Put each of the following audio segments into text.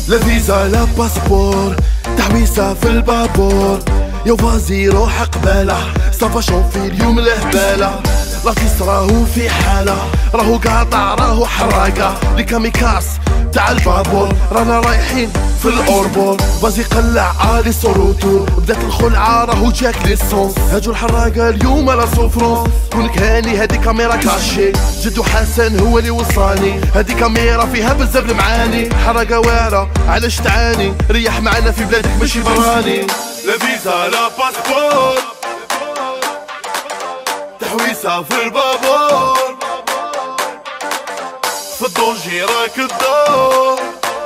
لا فيزا لا باسبور، تحويسة في البابور، يا فازي روح قبالة، صافا شوفي اليوم الهبالة، لطيس راهو في حالة، راهو قاطع راهو حراقة، لي كاميكاس تاع البابور، رانا رايحين في الاوربور، فازي قلع عالي صوروتو، بدات الخلعة راهو جاك ليسونس، هاجو الحراقة اليوم لا سوفرونس، كونك هاني هادي كاميرا كاشي، جدو حسن هو اللي وصاني، هادي كاميرا فيها بزاف المعاني، حراقة واعرة علاش تعاني، ريح معانا في بلادك ماشي براني، لا فيزا لا باسبور، تحويسة في البابور، في الدونجي راك الدور،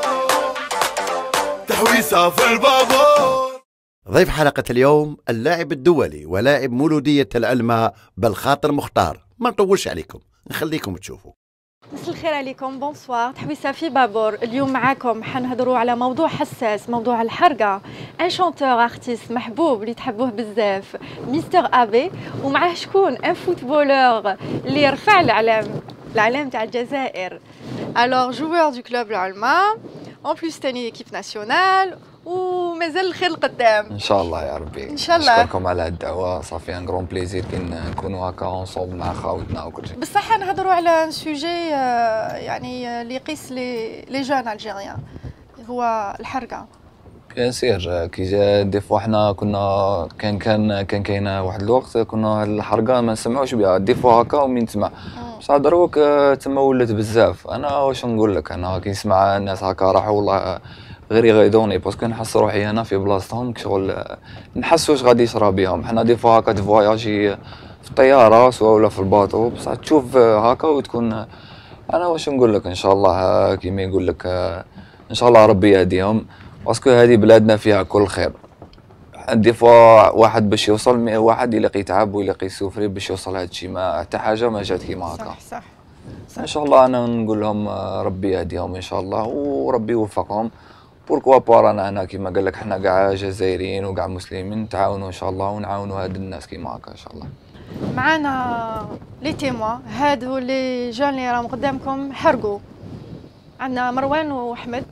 تحويسة في البابور. ضيف حلقة اليوم اللاعب الدولي ولاعب مولودية العلمة بالخاطر مختار. ما نطولش عليكم، نخليكم تشوفوا. مساء الخير عليكم، بونسوار. تحويسة في بابور. اليوم معاكم حنهضروا على موضوع حساس، موضوع الحرقة. ان شونتور ارتيست محبوب اللي تحبوه بزاف، مستر ابي، ومعاه شكون؟ ان فوتبولور اللي رفع العلم تاع الجزائر. الوغ جوور دو كلوب العلمة، اون بليس تاني ايكيب ناسيونال، ومازال الخير القدام ان شاء الله يا ربي. ان شاء الله. نشكركم على الدعوه، صافي ان غرون بليزير كي نكونوا هكا اونصومبل مع خاوتنا وكل شيء. بصح نهضروا على ان سوجي يعني اللي يقيس لي جون الجيريان، هو الحرقه. بيان سير كي جا دي فوا حنا كنا كان كاينه واحد الوقت كنا الحرقه ما نسمعوش بها دي فوا هكا ومن تسمع، بصح دروك تما ولات بزاف. انا واش نقول لك، انا كي نسمع الناس هكا راحوا والله غير يغيظوني، باسكو نحس روحي انا في بلاصتهم شغل نحس واش غادي يصرى بهم. حنا دي فوا هكا تفواياجي في الطياره سواء ولا في الباطو، بصح تشوف هكا وتكون انا واش نقول لك ان شاء الله كيما يقول لك ان شاء الله ربي يهديهم، باسكو هذه بلادنا فيها كل خير. دي فوا واحد باش يوصل واحد يلاقي يتعب ويلاقي يسوفري باش يوصل هذا الشيء، ما حتى حاجه ما جات كيما هكا. صح. ان شاء الله انا نقول لهم ربي يهديهم ان شاء الله وربي يوفقهم. بوركوا با رانا هنا كيما قال لك حنا كاع جزائريين وكاع مسلمين نتعاونوا ان شاء الله ونعاونوا هاد الناس كيما هكا ان شاء الله. معانا لي تيموا، هادو لي جون اللي راهم قدامكم حرقوا. عندنا مروان وأحمد.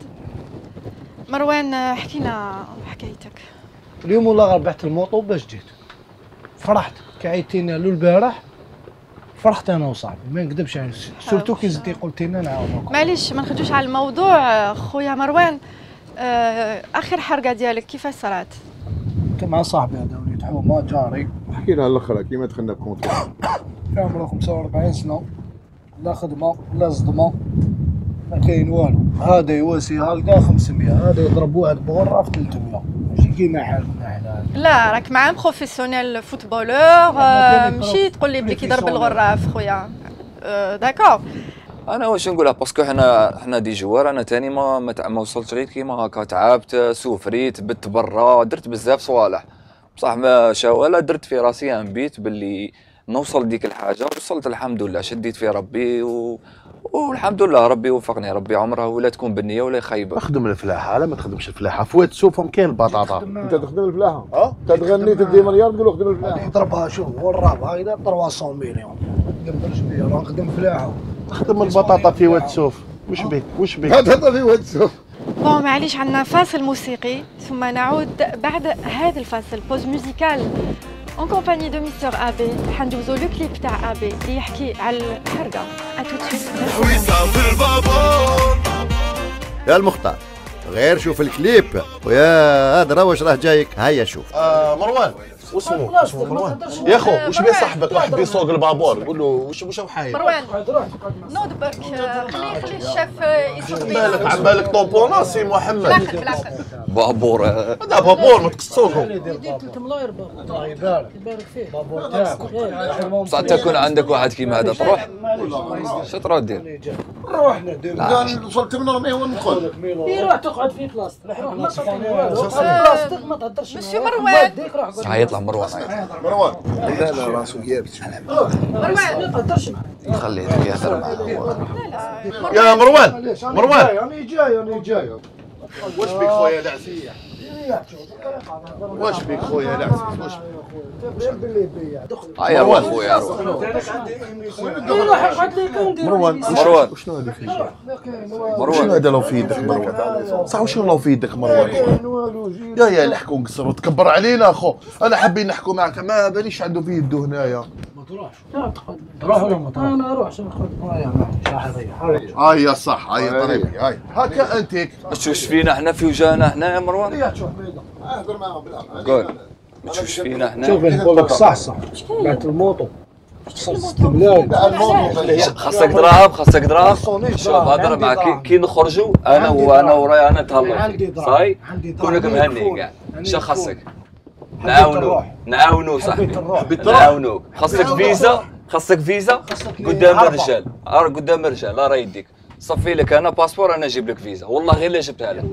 مروان حكينا حكايتك. اليوم والله ربحت الموطو باش جيت، فرحت كعيتينا له البارح، فرحت انا وصاحبي ما نكذبش عليك، سورتو كي زدتي قلتي لنا نعاونوكم. معليش ما نخرجوش على الموضوع. خويا مروان، اخر حرقه ديالك كيفاش صرات؟ كنت مع صاحبي هذا وليد حومه جاري، احكي لها الاخرى كيما دخلنا بكونتر. في عمره 45 سنه، لا خدمه لا صدمه، ما كاين والو. هذا يواسي هكذا 500، هذا يضرب واحد بغره في 300، ماشي كيما حالنا حنا. لا راك مع بروفيسيونيل فوتبولور، ماشي تقول لي بلي كيضرب الغراف خويا. داكور. انا واش نقولها، باسكو حنا دي جوار. انا تاني ما وصلتش غير كيما هكا، تعبت سوفريت بت برا، درت بزاف صوالح، بصح ما شاولا درت في راسي ان بيت باللي نوصل ديك الحاجه، وصلت الحمد لله، شديت في ربي والحمد لله ربي وفقني. ربي عمرها ولا تكون بالنيه ولا خايبه. اخدم الفلاحه، لا ما تخدمش الفلاحه، فوات سوفهم كاين البطاطا. انت تخدم الفلاحه؟ انت تغني تدي مليار نقولوا خدم الفلاحه. يضربها شوف والرابعه هكذا 300 مليون، ما تقدرش بيها، راه نخدم فلاحه. خدم البطاطا في واد سوف. وش بيك هذا في واد سوف. بون معليش، عندنا فاصل موسيقي ثم نعود بعد هذا الفاصل. بوز موزيكال اون كومباني دو مستر ابي، حندوزو لو كليب تاع ابي اللي يحكي على الحرقه. يا المختار غير شوف الكليب، ويا هذا واش راه جايك. هيا شوف. مروان واسمه مروان يا خو، واش بيه صاحبك راح بيسوق البابور، قول له واش حايل. مروان نوض برك، خلي الشاف يسوق بالك عم بالك طومبونا سي محمد. بالعقل بابور هذا بابور ما تقصوكم. يدير 3 ملاير الله يبارك فيه. بابور تاعك بصح تكون عندك واحد كيما هذا تروح شطرة دير. روح ندير وصلت من رميه ونقول روح تقعد في بلاصتك، روح ما بلاصتك ما تهدرش. مسيو مروان يطلع مروان. مروان لا لا راسو يابس. مروان ما تهدرش خليه يهدر معاه. يا مروان انا جاي واش بك خويا دعسيه؟ واش بيك خويا العزيز واش هيا روح خويا روح. مروان شنو هذا في يدك؟ شنو هذا لو في يدك مروان؟ صح وشنو لو في يدك مروان؟ يا نحكوا نقصر وتكبر علينا اخو، انا حابين نحكوا معك ما باليش عنده في يده هنايا. ما تروحش تروح ولا ما تروح؟ انا اروح عشان ناخذ هيا صح هيا طريقي هاي هكا انت هيك ما تشوفش فينا احنا في وجهنا احنا يا مروان؟ اهدر معاهم بالله قول ما تشوفش فينا احنا. شوف نقول لك صح بعت الموطو خاصك دراهم خاصك دراهم. شوف هضر معك كي نخرجوا انا وراي انا نتهلاو فيك صاي كونك مهني كاع. شنو خاصك؟ نعاونو صاحبي نعاونوك. خاصك فيزا قدام الرجال قدام الرجال لا راه يديك صفي لك انا باسبور انا نجيب لك فيزا والله غير اللي جبتها لك.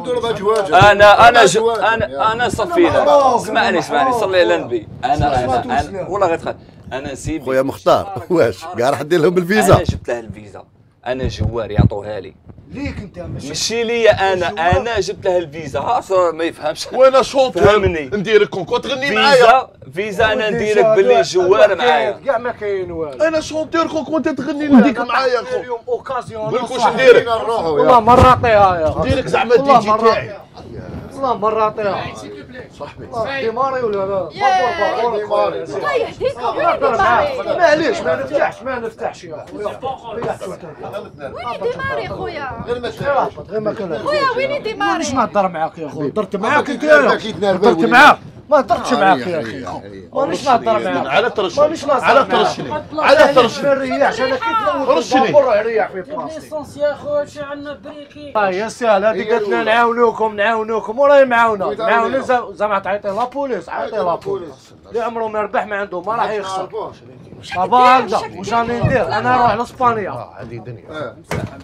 انا صفي لك. اسمعني صلي على النبي. انا والله غير تخيل انا نسيب خويا مختار واش كاع راح دير لهم الفيزا؟ انا جبت له الفيزا انا جوار يعطوها لي ليك انت ماشي ليا انا جبت له الفيزا ها ما يفهمش. وانا شوط فهمني نديرك كون تغني معايا فيزا انا نديرك باللي جوار معايا كاع ما كاين والو. انا شونتير كون تغني نديك معايا اخو. اليوم اوكازيون قول لك واش نديرك والله مرة عطيها يا نديرك زعما الدي جي تاعي والله مرة عطيها صاحبي ديماري ولا ديماري الله يهديكم معليش ما نفتحش يا خويا. وين ديماري خويا؟ غير ما كان خويا وين ديماري؟ مانيش نهضر معاك يا خويا. هضرت معاك انت هضرت معاك ما هضرتش معاك يا اخي. مانيش نهضر معاك على ترشني على ترشني ريح انا كيف رشني ريح في بلاصتي ليسونس يا خويا شي عندنا بريكي. يا سهل هذيك قالت لنا نعاونوكم وراهي معاونا زعما تعيطي لابوليس عيطي لابوليس اللي عمره ما يربح ما عنده ما راح يخسر. صافا هكذا واش راني ندير انا نروح لاسبانيا. هذه دنيا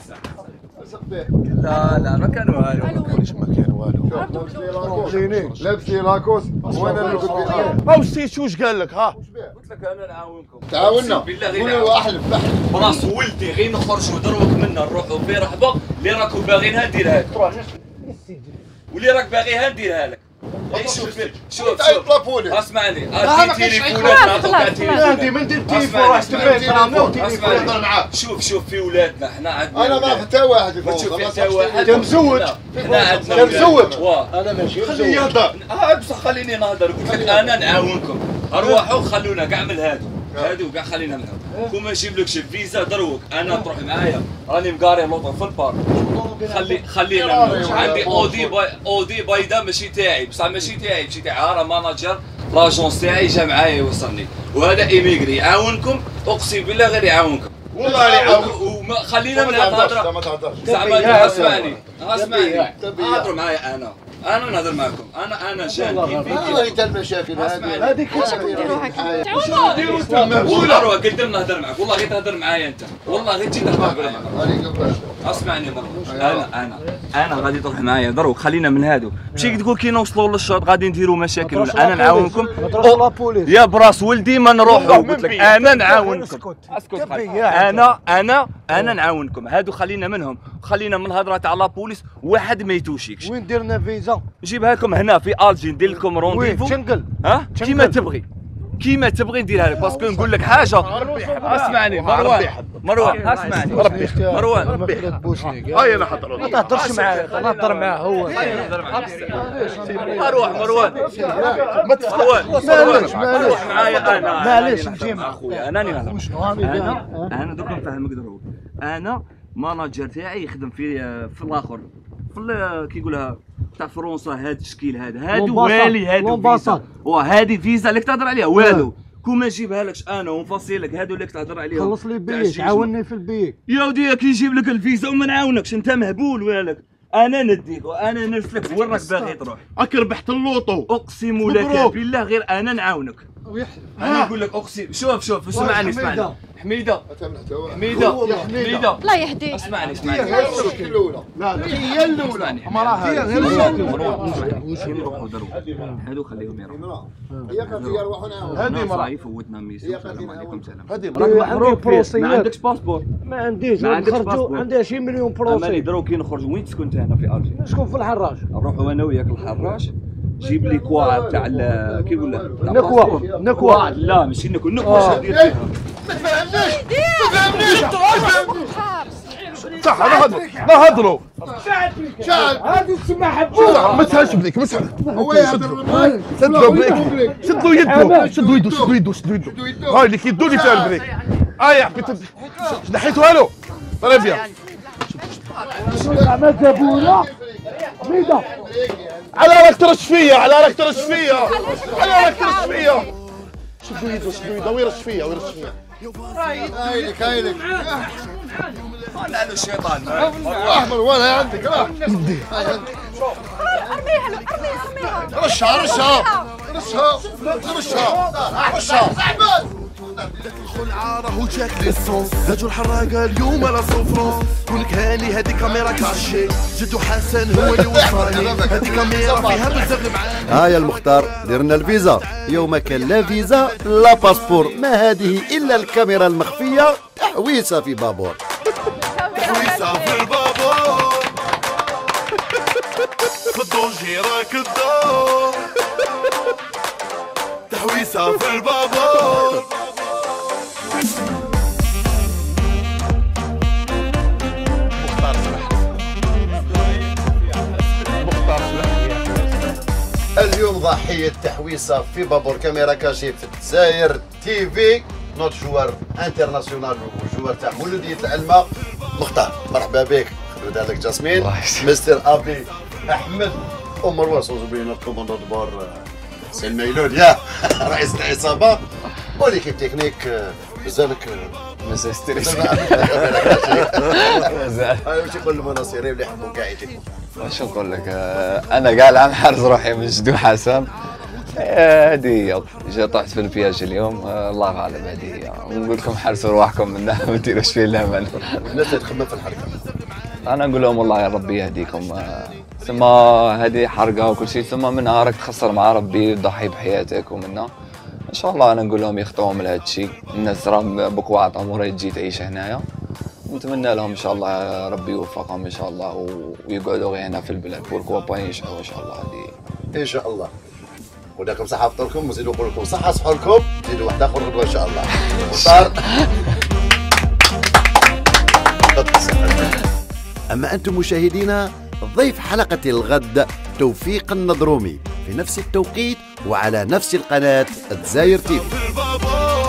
لا ما كان والو ما كان والو لابسي لاكوس وانا اللي قلت لي او سيت واش قال لك ها قلت لك انا نعاونكم تعاوننا بالله قولوا احلف براس ولدي غير نخرجوا دروك منا نروحوا في رحبه اللي راكم باغينها نديرها لك واللي راك باغيها نديرها لك. شوف تعيط لابوليس اسمعني هاتي تليفونات هادي من دير تليفون راح تليفون معاك. شوف في ولادنا احنا عندنا انا ما حتى واحد ما تشوف في حتى واحد مزوج احنا عندنا مزوج انا ماشي خليه يهضر بصح خليني نهضر. قلت لك انا نعاونكم ارواحوا خلونا كاع من هادو كاع خلينا منهم. كون ما نجيبلكش الفيزا دروك انا تروح معايا راني مقاري لوطو في البارك خلينا منهم. عندي اودي بيضاء ماشي تاعي بصح ماشي تاعي راه ماناجر لاجونس تاعي جا معايا يوصلني وهذا ايميغري يعاونكم اقسم بالله غير يعاونكم والله يعاونك. خلينا من الهضره ما تهضرش زعما اسمعني هضروا معايا انا نهضر معكم انا جان انت المشاكل هذه هذيك والله قلت لنا نهضر معك والله غير تهضر معايا انت والله غير تجي تهضر معايا. اسمعني انا غادي تروح معايا دروك خلينا من هادو ماشي تقول كي نوصلوا للشوط غادي نديروا مشاكل ولا انا نعاونكم يا براس ولدي ما نروحوا. قلت لك انا نعاونكم اسكت انا نعاونكم هادو خلينا منهم خلينا من الهضره تاع لابوليس واحد ما يتوشيكش. وين درنا فيزا نجيبها لكم هنا في الجي ندير لكم رونديفو تنقل ها كيما تبغي نديرها لك باسكو نقول لك حاجه. اسمعني مروان اسمعني مروان هاي انا حضر ما تهضرش معاه نهضر معاه هو اروح مروان ما تفتحش معليش معايا انا معليش نجي مع اخويا انا دوك نفهمك دروك انا ماناجر تاعي يخدم في الاخر في كي يقولها تاع فرنسا هذا التشكيل هادو والي هادو فيزا وهذه فيزا اللي تهضر عليها والو كون ما نجيبها لكش انا ونفصل لك هادو اللي تهضر عليهم. خلص لي بيك عاوني في البيك يا ودي كي يجيب لك الفيزا وما نعاونكش انت مهبول والك انا نديك وانا نرسلك وين راك باغي تروح راك ربحت اللوطو اقسم لك بالله غير انا نعاونك انا نقول لك اقسم شوف اسمعني حميده الله يهديك. اسمعني لا هي الاولى نروحوا درو هادو خليهم يروحوا هذه مرة يفوتنا ميسي السلام عليكم سلام هذه عندي بروسيات. ما عندكش باسبور ما عنديش. ما عندكش نخرجوا باسبور. عندي 20 مليون امالي بروسي. درو كي نخرجوا وين تسكن انت هنا في الجي نسكن في الحراج. نروحوا انا وياك الحراش جيب لي كوا تاع كي يقول لك نكوة. لا ماشي نكوة واش ندير فيها صح انا هضروا هذه تسمى حبوب. ما تهاش بليك هو يهضر بالماء شدوا بليك شدوا يدو هاي اللي كيدو لي فيها البريك حبيت نحيتوها له طيب بيان عملت ابونا حميده. على راك ترش فيا شدوا يدو ويرش فيا هايلك لا الشيطان احمر ولا عندك راه ارميها رشها الخلعة راهو جاك ليسونس زادوا الحراقة اليوم على صفرون كونك هاني هادي كاميرا كاشي جدو حسن هو اللي وصاني هادي كاميرا فيها بزاف المعاني. ها يا المختار درنا الفيزا. يوم كان لا فيزا لا باسبور، ما هذه إلا الكاميرا المخفية تحويسة في بابور. تحويسة في البابور في الدونجي راك الدور تحويسة في البابور. اليوم ضحية تحويسة في بابور كاميرا كاشي في الجزائر تي في. نوت جوار انترناسيونال وجوار تاع مولودية العلمة مختار. مرحبا بك. خلود لك جاسمين مستر ابي احمد ومروان صوزبين الكوموندو دبور سلمى يلود يا رئيس العصابة وليكيب تكنيك بزالك مسا ستريس. واش يقول المناصرين اللي يحبوا كاع يجيكم؟ واش نقول لك انا كاع العام حارس روحي من جدو حسن. هذه هي جا طحت في البياج اليوم. الله اعلم هذه هي. نقول لكم حرسوا رواحكم منها ما ديروش فيه الامان. الناس اللي تخدم في الحركه انا نقول لهم والله يا ربي يهديكم. ثم هذه حرقه وكل شيء ثم منها راك تخسر مع ربي تضحي بحياتك ومنها ان شاء الله. انا نقول لهم يخطئوا من هذا الشيء. الناس راه بقوا عطاهم راهي تجي تعيش هنايا. نتمنى لهم ان شاء الله ربي يوفقهم ان شاء الله ويقعدوا غير هنا في البلاد بوركوا با ينجحوا ان شاء الله. هذه ان شاء الله. نقول لكم صحه فطوركم وزيدوا نقول لكم صحه سحوركم. زيدوا واحد اخر غدوه ان شاء الله. مختار. اما انتم مشاهدينا ضيف حلقه الغد توفيق النضرومي في نفس التوقيت وعلى نفس القناه الجزائر تيفي.